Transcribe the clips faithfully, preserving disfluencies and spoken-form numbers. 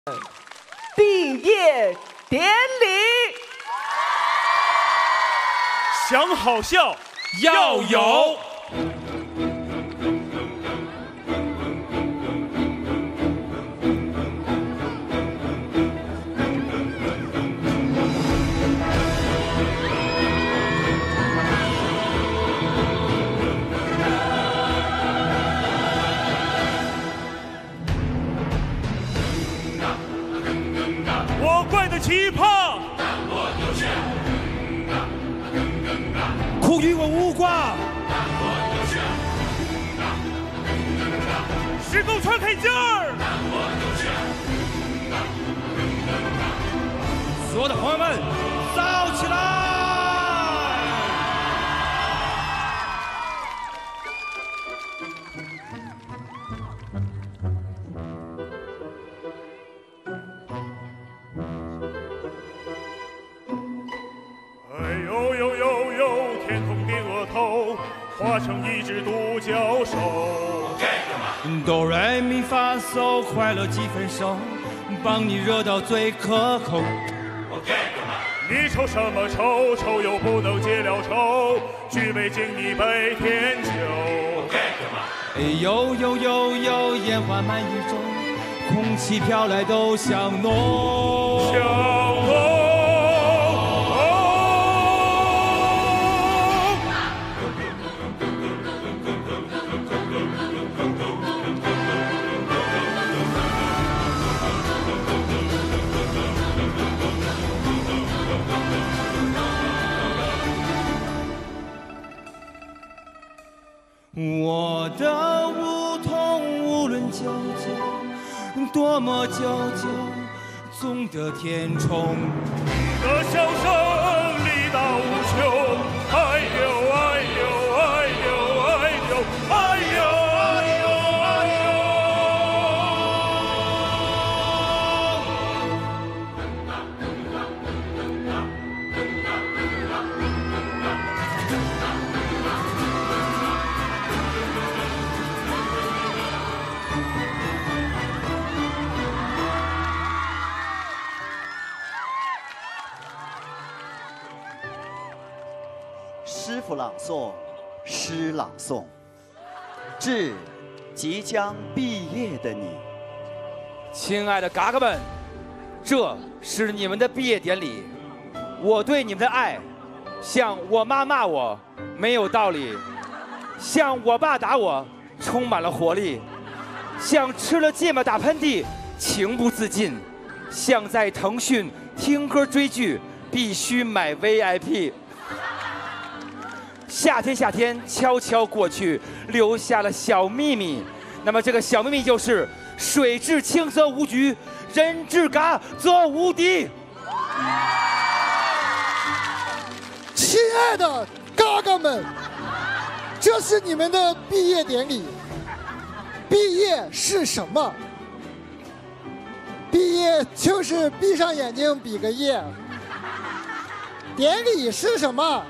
毕业典礼， 想好笑要有。我怪的奇葩， 苦与我无关。 石头穿开劲儿， 所有的朋友们，燥起来！ 化成一只独角兽， 哆来咪发嗦，快乐几分熟，帮你热到最可口。 你愁什么愁？愁又不能解了愁，举杯敬一杯甜酒。 哎呦呦呦呦，烟花满宇宙，空气飘来都香浓。 香浓。 我的梧桐无论久久，多么久久，总得填充。 你的笑声力大无穷，哎呦哎呦哎呦哎呦哎呦哎呦哎呦！ 师傅朗诵，诗朗诵，致即将毕业的你。 亲爱的嘎嘎们，这是你们的毕业典礼。我对你们的爱，像我妈骂我没有道理，像我爸打我充满了活力，像吃了芥末打喷嚏情不自禁，像在腾讯听歌追剧必须买 V I P。夏天，夏天悄悄过去，留下了小秘密。那么这个小秘密就是：水至清则无局，人至嘎则无敌。 亲爱的嘎嘎们，这是你们的毕业典礼。毕业是什么？毕业就是闭上眼睛比个耶。典礼是什么？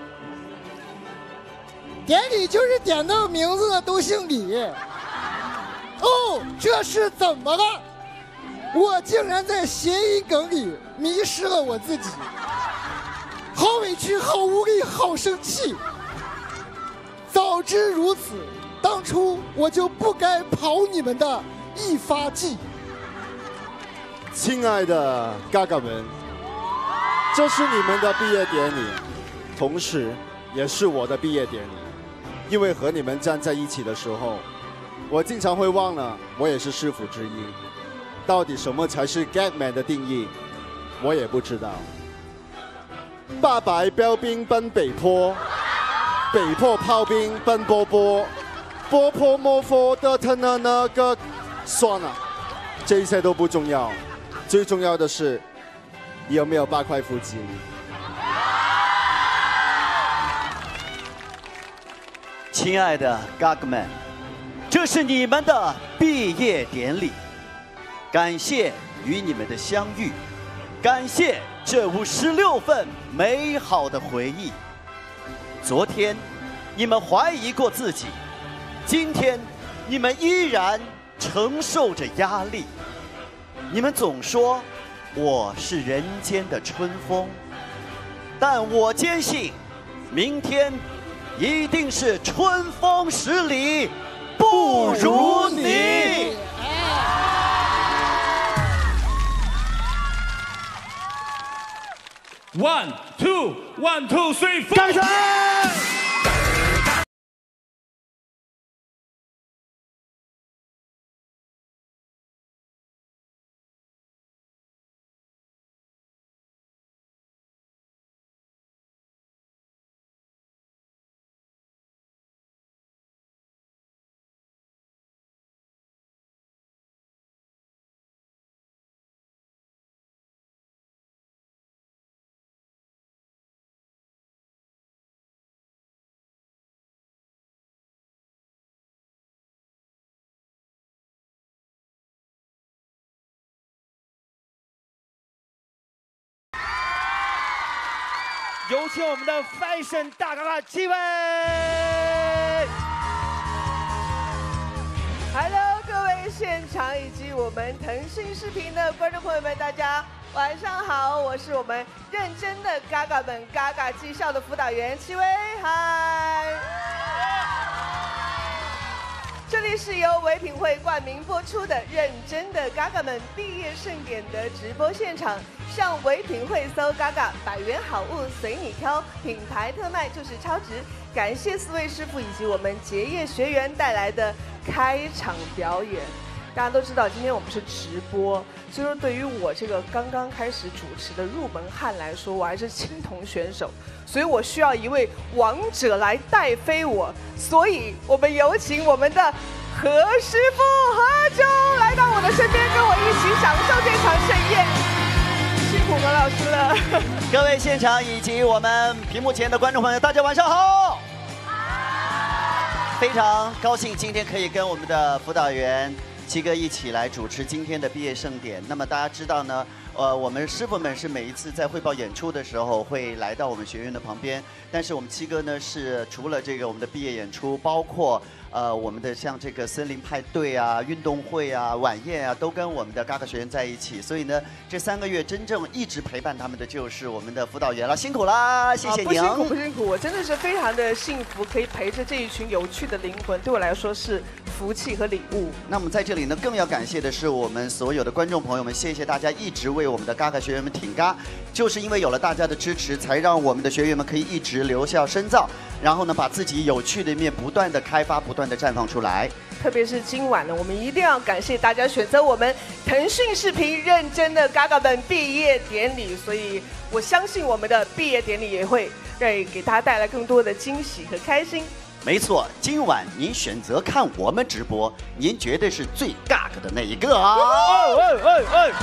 典礼就是点到名字的都姓李。哦，这是怎么了？我竟然在谐音梗里迷失了我自己，好委屈，好无力，好生气。早知如此，当初我就不该跑你们的一发技。 亲爱的嘎嘎们，这是你们的毕业典礼，同时也是我的毕业典礼。因为和你们站在一起的时候，我经常会忘了我也是师傅之一。到底什么才是 Gagman 的定义，我也不知道。八百标兵奔北坡，北坡炮兵奔波波，波坡摸佛的他那那个，算了，这些都不重要，最重要的是你有没有八块腹肌。 亲爱的 Gagman， 这是你们的毕业典礼，感谢与你们的相遇，感谢这五十六份美好的回忆。昨天你们怀疑过自己，今天你们依然承受着压力。 你们总说我是人间的春风，但我坚信，明天一定是春风十里不如你。 One two one two three four。 干谁？ 有请我们的 Fashion 大嘎嘎七位。 Hello， 各位现场以及我们腾讯视频的观众朋友们，大家晚上好，我是我们认真的嘎嘎们嘎嘎技校的辅导员戚薇，嗨。这里是由唯品会冠名播出的《认真的嘎嘎们毕业盛典》的直播现场，上唯品会搜嘎嘎，百元好物随你挑，品牌特卖就是超值。感谢四位师傅以及我们结业学员带来的开场表演。大家都知道，今天我们是直播，所以说对于我这个刚刚开始主持的入门汉来说，我还是青铜选手，所以我需要一位王者来带飞我。所以我们有请我们的何师傅何总来到我的身边，跟我一起享受这场盛宴。辛苦何老师了。 各位现场以及我们屏幕前的观众朋友，大家晚上好！非常高兴今天可以跟我们的辅导员七哥一起来主持今天的毕业盛典。那么大家知道呢，呃，我们师傅们是每一次在汇报演出的时候会来到我们学院的旁边，但是我们七哥呢是除了这个我们的毕业演出，包括呃我们的像这个森林派对啊、运动会啊、晚宴啊，都跟我们的嘎嘎学院在一起。所以呢，这三个月真正一直陪伴他们的就是我们的辅导员了，辛苦啦，谢谢您。 啊、不辛苦不辛苦，我真的是非常的幸福，可以陪着这一群有趣的灵魂，对我来说是福气和礼物。 那么在这里呢，更要感谢的是我们所有的观众朋友们，谢谢大家一直为我们的嘎嘎学员们挺嘎，就是因为有了大家的支持，才让我们的学员们可以一直留校深造，然后呢，把自己有趣的一面不断的开发，不断的绽放出来。 特别是今晚呢，我们一定要感谢大家选择我们腾讯视频认真的嘎嘎们毕业典礼，所以我相信我们的毕业典礼也会给给大家带来更多的惊喜和开心。 没错，今晚您选择看我们直播，您绝对是最嘎嘎的那一个啊！ 哎哎哎！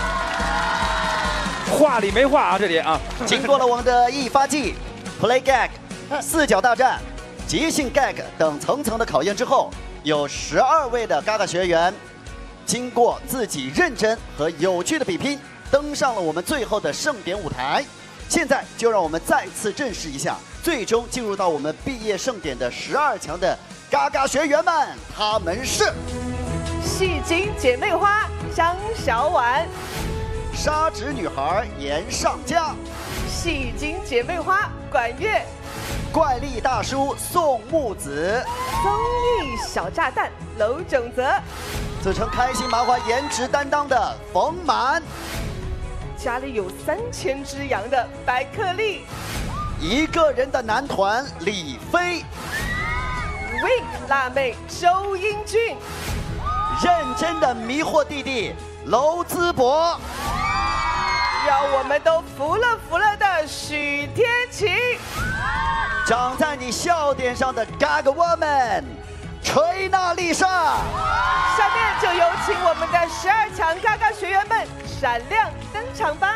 话里没话啊，这里啊！ 经过了我们的一发技、Play Gag、四角大战、即兴 Gag 等层层的考验之后，有十二位的嘎嘎学员，经过自己认真和有趣的比拼，登上了我们最后的盛典舞台。现在就让我们再次证实一下，最终进入到我们毕业盛典的十二强的嘎嘎学员们，他们是戏精姐妹花张小婉， 砂纸女孩严尚佳， 戏精姐妹花管乐， 怪力大叔宋木子， 综艺小炸弹娄炯泽， 自称开心麻花颜值担当的冯满， 家里有三千只羊的白克力， 一个人的男团李飞 ，Wink 辣妹周英俊， 认真的迷惑弟弟娄淄博， 让我们都服了服了的许天晴， 长在你笑点上的嘎嘎 woman 锤娜丽莎。 下面就有请我们的十二强嘎嘎学员们闪亮登场吧！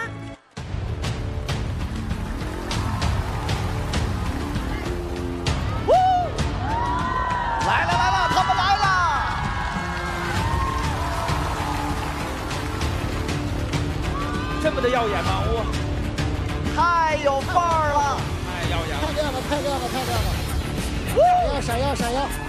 来了来了，他们来了！ 这么的耀眼吗？哇， 太有范儿了！ 太耀眼了！ 太亮了，太亮了，太亮了！闪耀，闪耀，闪耀！